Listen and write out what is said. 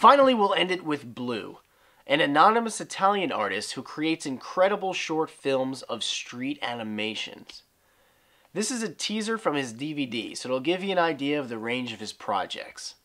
Finally, we'll end it with Blue, an anonymous Italian artist who creates incredible short films of street animations. This is a teaser from his DVD, so it'll give you an idea of the range of his projects.